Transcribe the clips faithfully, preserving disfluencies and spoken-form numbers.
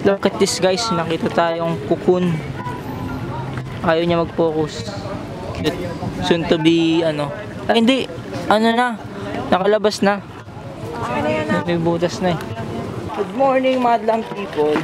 Look at this guys, nakita tayong cocoon. Ayaw niya mag-focus. Soon to be, ano. Ay, hindi. Ano na. Nakalabas na. May butas na eh. Good morning, madlang people.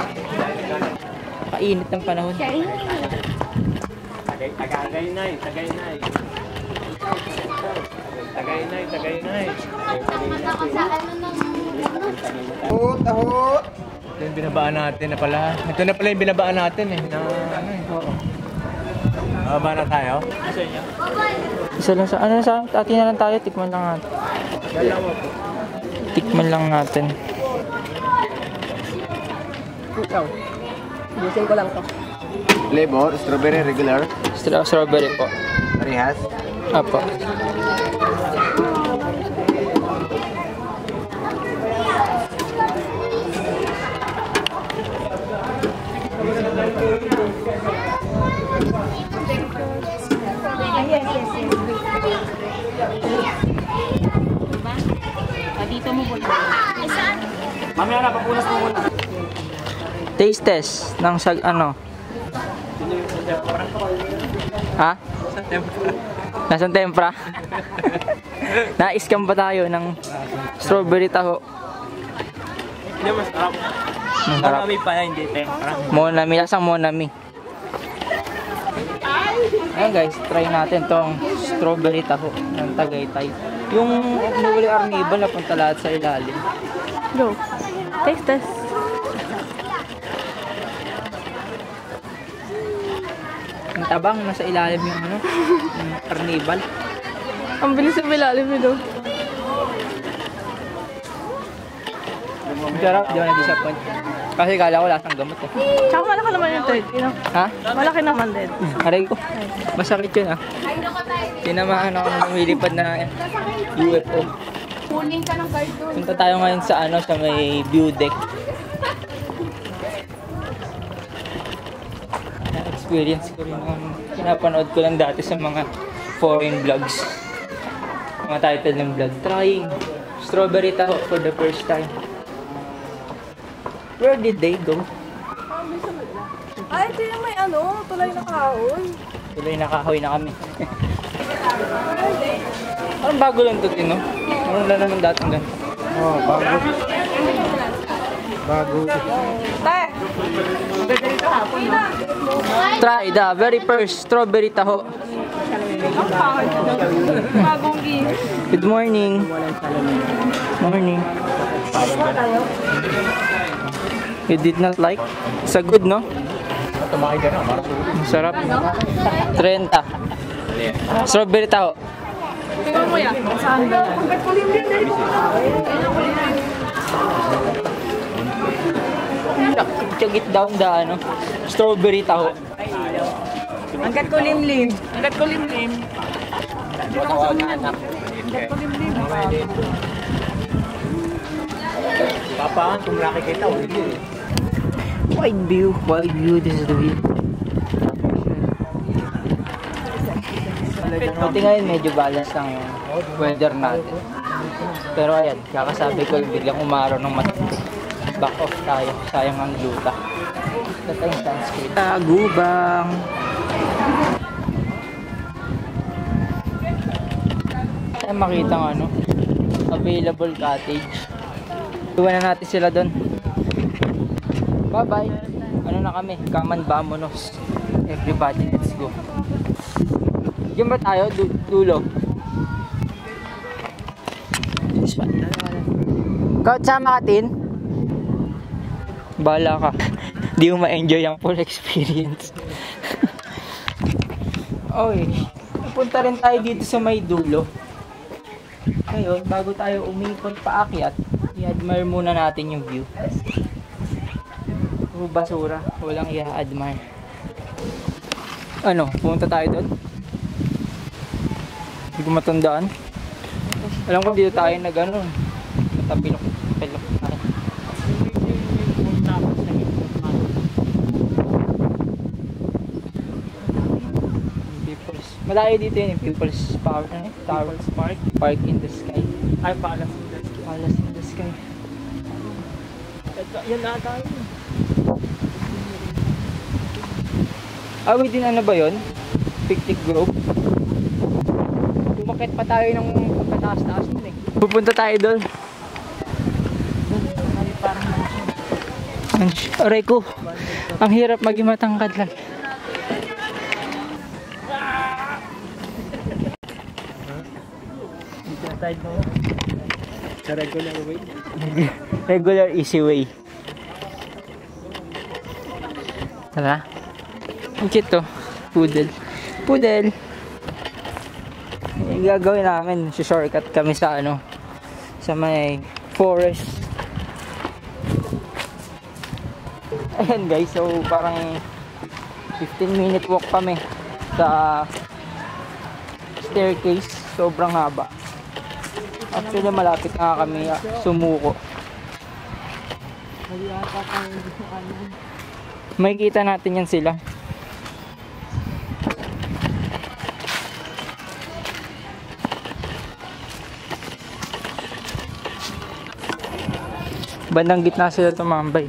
Kainit ng panahon. Tagay-nay, tagay-nay. Tagay-nay, tagay-nay. Ahot, ahot. Ito yung binabaan natin na pala. Ito na pala yung binabaan natin eh. Na, ano eh. Oo. Bababa na tayo. Isa lang sa, ano sa, atin na lang tayo, tikman lang natin. Tikman lang natin. Ikaw. Busin ko lang to. Flavor, strawberry regular. Stra strawberry po. Parehas. Apo. Dito mo po. Mamaya na, papunas mo muna. Taste test ng sag ano. Ha? Nasaan tempra? Na-scam ba tayo ng strawberry taho? Hindi, masarap. Masarap. Monami pa na, hindi tempra. Monami, lasang monami. Ayan guys, try natin tong strawberry taho ng Tagaytay. Yung nuli arnibal na punta lahat sa ilalim. Go. Taste test. Ang tabang, nasa ilalim yung ano, yung arnibal. Ang bilis sa bilalim nito. Sarap, di ba na-disappoint? Kasi kala ko lasang gamot eh. Tsaka malaki naman yung thirty, no? Ha? Malaki naman din. Aray ko. Masakit yun ah. Tinamaan ako ng lumilipad na U F O. Kunin ka ng card doon. Punta tayo ngayon sa ano, sa may view deck. Na-experience ko rin ang pinapanood ko lang dati sa mga foreign vlogs. Mga title ng vlog. Trying strawberry taho for the first time. Where did they go? Ay, ito yung may ano, tulay na kahoy. Tuloy nakahoy na kami. Parang bago lang ito, no? Parang na naman dating ganito. Oh, bago. Bago. Te! Try the very first strawberry taho. Ang pangit. Bagong gift. Good morning. Morning. You did not like? It's a good, no? Tumakay ka na, marap. Sarap. thirty. Strawberry taho. Tingnan mo yan. Saan ba? Check it down the ano, strawberry taho. Angkat ko limlim. Angkat ko limlim. Papa, kung nakikita, ulit yun. Wide view, wide view. This is the view. Buti ngayon medyo balance lang yung weather natin. Pero ayan, kakasabi ko biglang umaraw ng matindi. Back off tayo, sayang ang gluta. Ito yung sunscreen. Tagubang! Ay makita ng ano, available cottage. Iwan na natin sila doon. Bye bye! Ano na kami? Kaman vamonos. Everybody, let's go. Diyan ba tayo? Du dulo. This one. Ikaw, sama ka, Tin? Bahala ka. Di mo ma-enjoy ang full experience. Okay. Punta rin tayo dito sa may dulo. Ngayon, bago tayo umikot paakyat, i-admire muna natin yung view. Puro basura. Walang i-admire. Ano? Pumunta tayo doon? Hindi ko matandaan. Alam ko dito tayo nag ano, matapilok pilok tayo. People's, malayo dito yun yung People's Park, eh? Tower, Park, Park in the Sky. Ay, palace in the sky. Palace in the Sky. Yan na tayo. Ah, within ano ba yun? Picnic Grove. Umakit pa tayo ng pagkataas-taas nun eh. Pupunta tayo doon. Aray ko. Ang hirap maging matangkad lang. Dito na tayo no? Sa regular way. Regular easy way. Tara. Ang cute to. Poodle. Poodle. Yung gagawin namin, shortcut kami sa ano, sa may forest. Ayan guys, so parang fifteen minute walk kami sa staircase. Sobrang haba. Actually malapit na kami sumuko. Makikita natin yan sila. Bandang gitna sila tumambay.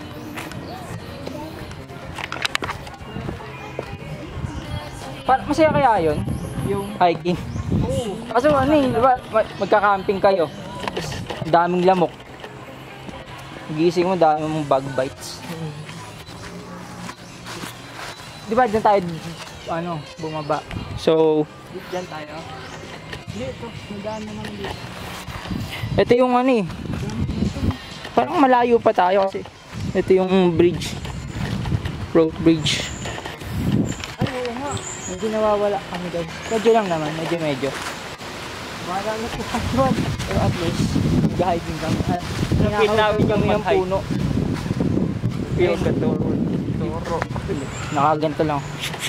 Pa masaya kaya yun? Yung hiking? Oo. Kaso ano eh, diba, magka-camping kayo. Daming lamok. Gising mo, dami mong bug bites. Diba dyan tayo, ano, bumaba. So, Diyan tayo. Dito, madaan naman dito. ito yung ano eh. Parang malayo pa tayo kasi ito yung bridge. Road bridge. Ay, oo nga. Hindi nawawala kami guys. Medyo lang naman, medyo medyo. Wala na po kayo. Pero at least, mag-hiking kami. At Napit namin yung yung mag-hike. puno. Yung katuro. Turo. Nakaganto lang.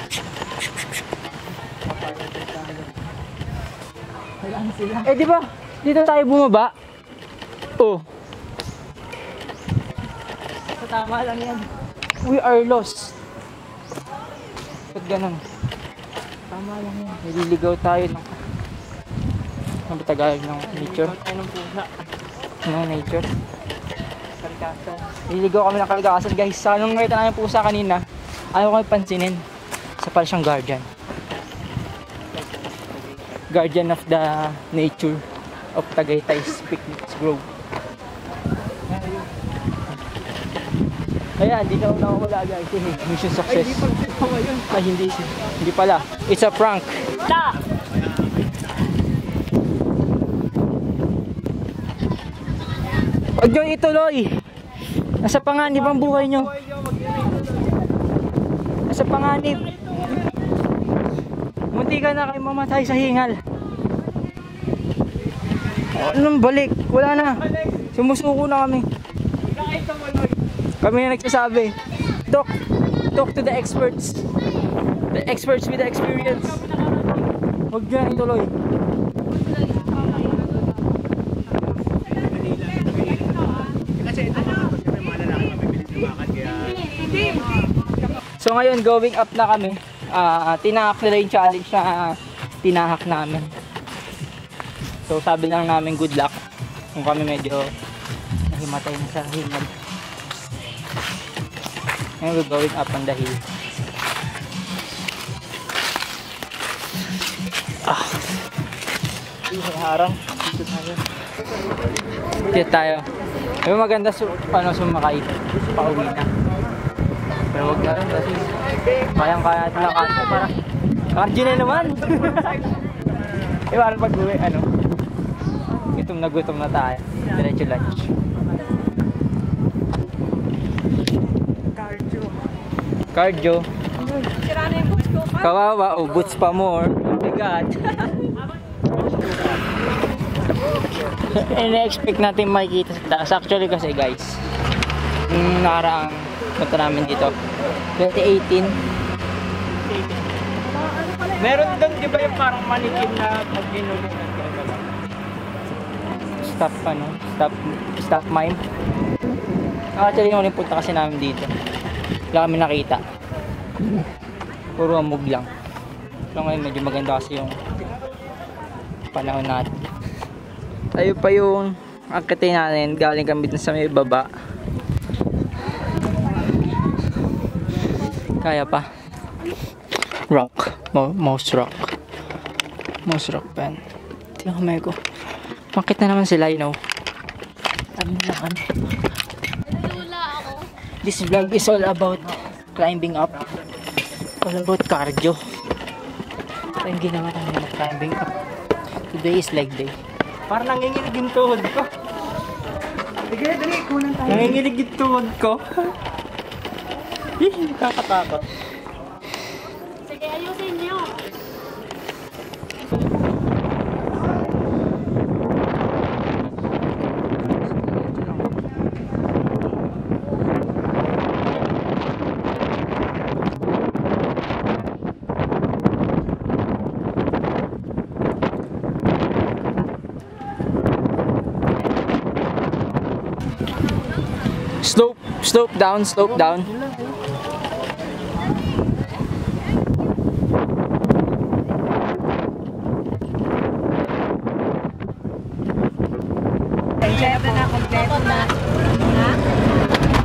Ayan sila. Eh di ba? Dito tayo bumaba. Oh, Sa tama lang yan. we are lost. Ba't ganun? Tama lang yan. Nililigaw tayo ng ang Tagalog ng nature. Ikaw tayo ng pusa. Ng nature. Karkasan. Nililigaw kami ng kalikasan guys. Sa anong nakita namin pusa kanina, ayaw kami pansinin. Isa pala siyang guardian. Guardian of the nature of Tagaytay's Picnic Grove. Ayan, di na una wala guys. Mission success. Ay, di pa tama yun. Ay, hindi. Hindi pala. It's a prank. Ta! Huwag nyo ituloy. Nasa panganib ang buhay nyo. Nasa panganib. Munti ka na kayo mamatay sa hingal. Anong balik? Wala na. Sumusuko na kami. Kami na nagsasabi. Talk, talk to the experts. The experts with the experience. Huwag nyo na ituloy. So ngayon going up na kami. Ah, tinahak nila yung challenge na tinahak namin. So sabi lang namin good luck kung kami medyo nahimatay na sa hingal. Ngayon we're going up on the hill. Ah. Harang. Dito tayo. Dito tayo. May maganda su ano, sumakay. Pauwi na. Pero wag na rin kasi kayang-kaya natin lang kanto para cardio na naman. Eh parang pag-uwi, ano, gutom na gutom na tayo. Diretso lunch. Cardio. Cardio. Sira na yung boots ko. Kawawa, oh, boots pa more. Oh my God. Ina-expect natin makikita sa taas. Actually kasi guys, yung nakaraang punta namin dito, twenty eighteen. Meron doon, di ba yung parang manikin na pag ginulong ng gano'n? Stop, ano, stop, stop mime. Actually, yung uling punta kasi namin dito. Wala kami nakita. Puro amog lang. So ngayon, medyo maganda kasi yung panahon natin. Tayo pa yung akitin natin. Galing kami dun sa may baba. Kaya pa. rock. Mo mouse rock. Mouse rock pen. Tingnan kamay ko. Bakit na naman sila, you know? Ano na ano? This vlog is all about climbing up. All about cardio. Ito yung ginawa namin na climbing up. Today is leg day. Parang nanginginig yung tuhod ko. Sige, dali, kunan tayo. Nanginginig yung tuhod ko. Hih, nakakatakot. Sige, ayusin niyo. Slope, slope down, slope down. Kompleto na, kompleto na.